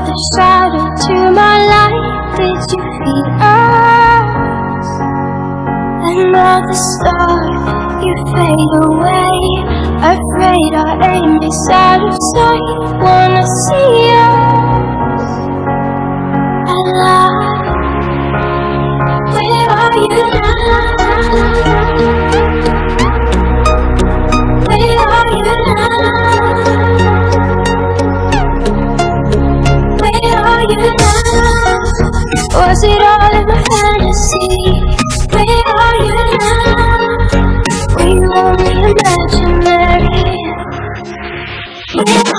another shadow to my light. Did you feed us another star? You fade away, afraid our aim is out of sight. Wanna see us alive. Where are you now? Where are you now? Where are you now? Was it all in my fantasy? Where are you now? Were you only imaginary? Where